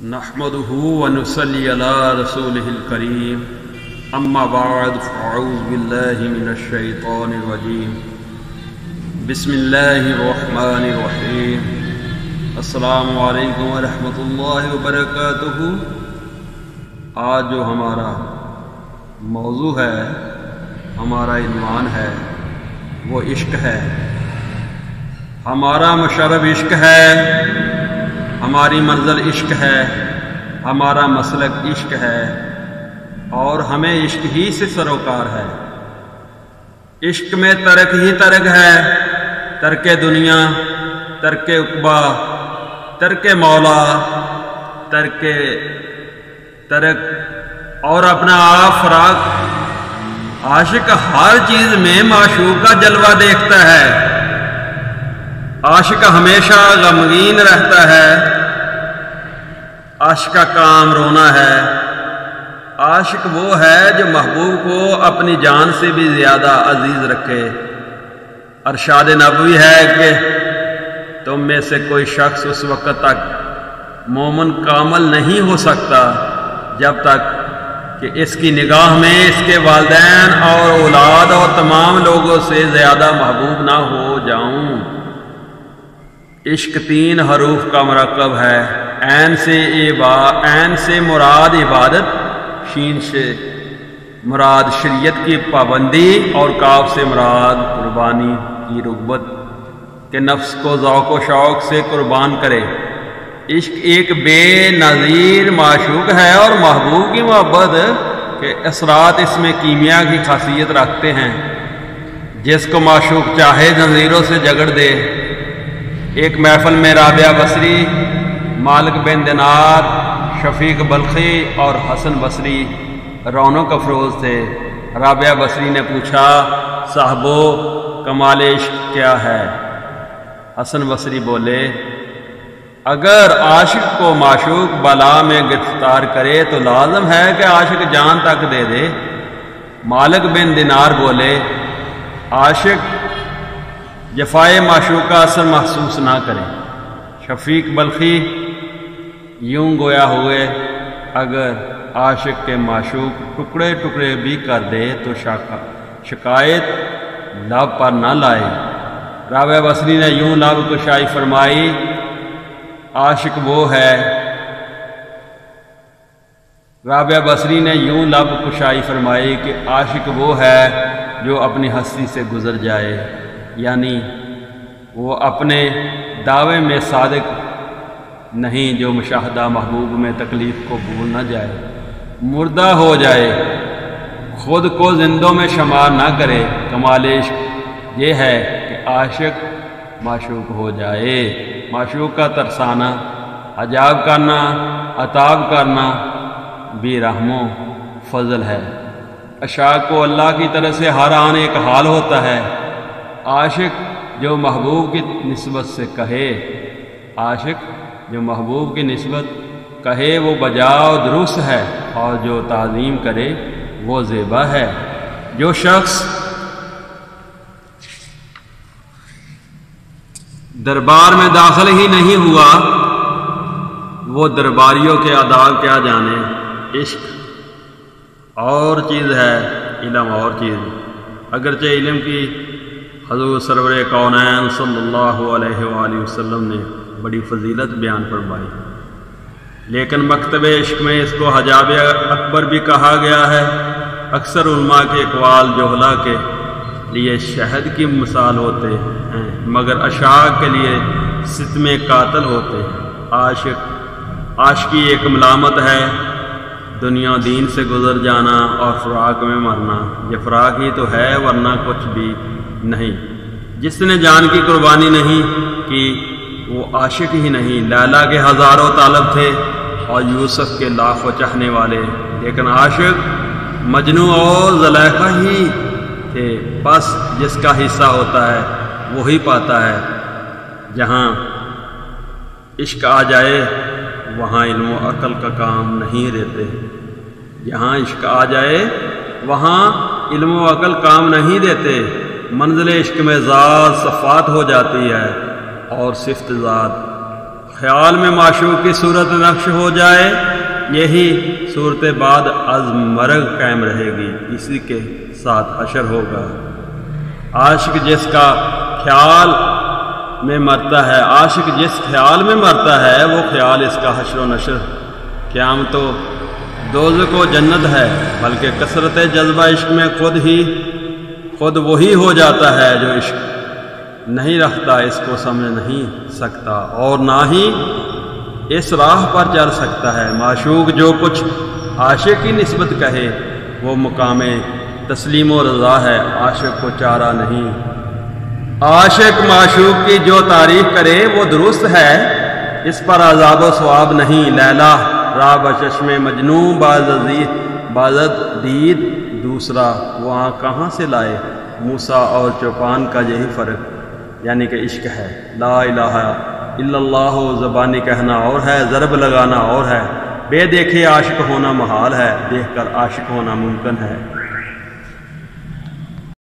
نحمده ونصلي على رسوله الكريم اما بعد فاعوذ بالله من الشیطان الرجیم بسم اللہ الرحمن الرحیم السلام علیکم ورحمۃ اللہ وبرکاتہ۔ آج جو ہمارا موضوع ہے، ہمارا عنوان ہے، وہ عشق ہے۔ ہمارا مشرب عشق ہے، ہماری منزل عشق ہے، ہمارا مسلک عشق ہے، اور ہمیں عشق ہی سے سروکار ہے۔ عشق میں ترک ہی ترک ہے، ترک دنیا، ترک عقبہ، ترک مولا، ترک اور اپنا آپ فراق۔ عاشق ہر چیز میں معشوق کا جلوہ دیکھتا ہے۔ عاشق ہمیشہ غمگین رہتا ہے، عاشق کا کام رونا ہے۔ عاشق وہ ہے جو محبوب کو اپنی جان سے بھی زیادہ عزیز رکھے۔ ارشاد نبوی ہے کہ تم میں سے کوئی شخص اس وقت تک مومن کامل نہیں ہو سکتا جب تک کہ اس کی نگاہ میں اس کے والدین اور اولاد اور تمام لوگوں سے زیادہ محبوب نہ ہو جاؤں۔ عشق 3 حروف کا مرکب ہے۔ عین سے مراد عبادت، شین سے مراد شریعت کی پابندی، اور کاف سے مراد قربانی کی رغبت کہ نفس کو ذوق و شوق سے قربان کرے۔ عشق ایک بے نظیر معشوق ہے، اور محبوب کی محبت کے اثرات اس میں کیمیا کی خاصیت رکھتے ہیں۔ جس کو معشوق چاہے زنجیروں سے جگڑ دے۔ ایک محفل میں رابعہ بصری، مالک بن دینار، شفیق بلخی اور حسن بصری رونق افروز تھے۔ رابعہ بصری نے پوچھا، صاحبو کمال عشق کیا ہے؟ حسن بصری بولے، اگر عاشق کو معشوق بلا میں گرفتار کرے تو لازم ہے کہ عاشق جان تک دے دے۔ مالک بن دینار بولے، عاشق جفائے معشوق کا اثر محسوس نہ کرے۔ شفیق بلخی یوں گویا ہوئے، اگر عاشق کے معشوق ٹکڑے ٹکڑے بھی کر دے تو شکایت لب پر نہ لائے۔ رابعہ بصری نے یوں لب کشائی فرمائی، عاشق وہ ہے۔ رابعہ بصری نے یوں لب کشائی فرمائی کہ عاشق وہ ہے جو اپنی ہستی سے گزر جائے، یعنی وہ اپنے دعوے میں صادق نہیں، جو مشاہدہ محبوب میں تکلیف کو بھول نہ جائے، مردہ ہو جائے، خود کو زندوں میں شمار نہ کرے۔ کمال عشق یہ ہے کہ عاشق معشوق ہو جائے۔ معشوق کا ترسانا، حجاب کرنا، عتاب کرنا بھی رحم و فضل ہے۔ عشاق کو اللہ کی طرف سے ہر آن ایک حال ہوتا ہے۔ عاشق جو محبوب کی نسبت سے کہے، عاشق جو محبوب کی نسبت کہے وہ بجا و درست ہے، اور جو تعظیم کرے وہ زیبا ہے۔ جو شخص دربار میں داخل ہی نہیں ہوا وہ درباریوں کے آداب کیا جانے۔ عشق اور چیز ہے، علم اور چیز۔ اگرچہ علم کی حضور سرور کونین صلی اللہ علیہ وآلہ وسلم نے بڑی فضیلت بیان فرمائی، لیکن مکتب عشق میں اس کو حجاب اکبر بھی کہا گیا ہے۔ اکثر علماء کے اقوال جہلا کے لیے شہد کی مثال ہوتے ہیں، مگر عشاق کے لیے ستم قاتل ہوتے ہیں۔ عاشقی ایک ملامت ہے، دنیا دین سے گزر جانا اور فراق میں مرنا۔ یہ فراق ہی تو ہے، ورنہ کچھ بھی نہیں۔ جس نے جان کی قربانی نہیں کی وہ عاشق ہی نہیں۔ لیلا کے ہزاروں طالب تھے اور یوسف کے لاکھوں چاہنے والے، لیکن عاشق مجنوں اور زلیخا ہی تھے۔ بس جس کا حصہ ہوتا ہے وہی پاتا ہے۔ جہاں عشق آ جائے وہاں علم و عقل کا کام نہیں دیتے۔ جہاں عشق آ جائے وہاں علم و عقل کام نہیں دیتے۔ منزل عشق میں ذات صفات ہو جاتی ہے، اور صفت ذات خیال میں معشوق کی صورت نقش ہو جائے، یہی صورت بعد از مرگ قائم رہے گی، اسی کے ساتھ حشر ہوگا۔ عاشق جس کا خیال میں مرتا ہے، عاشق جس خیال میں مرتا ہے، وہ خیال اس کا حشر و نشر، قیامت و دوزخ و جنت ہے، بلکہ کثرت جذبہ عشق میں خود وہی ہو جاتا ہے جو عشق نہیں رکھتا، اس کو سمجھ نہیں سکتا اور نہ ہی اس راہ پر چل سکتا ہے۔ معشوق جو کچھ عاشق کی نسبت کہے وہ مقام تسلیم و رضا ہے، عاشق کو چارہ نہیں۔ عاشق معشوق کی جو تعریف کرے وہ درست ہے، اس پر عذاب و ثواب نہیں۔ لیلا راہ بچشم مجنوں بازد دید دوسرا، وہ آنکھ کہاں سے لائے؟ موسیٰ اور چوپان کا یہی فرق یعنی کہ عشق ہے۔ لا الہ الا اللہ زبانی کہنا اور ہے، ضرب لگانا اور ہے، بے دیکھے عاشق ہونا محال ہے، دیکھ کر عاشق ہونا ممکن ہے۔